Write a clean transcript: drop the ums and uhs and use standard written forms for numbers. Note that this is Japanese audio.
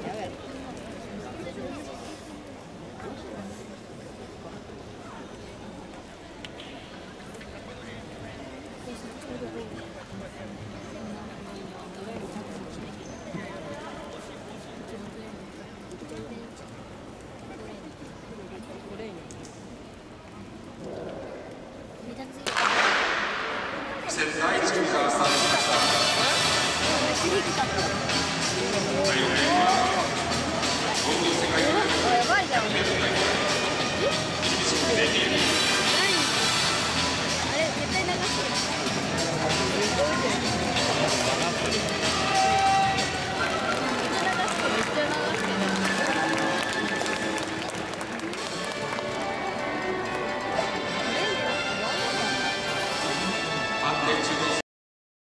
第1組がスタートしました。第4レーンは東京世界陸上100m代表西口デビュー。 あれ絶対流してる。 安定中の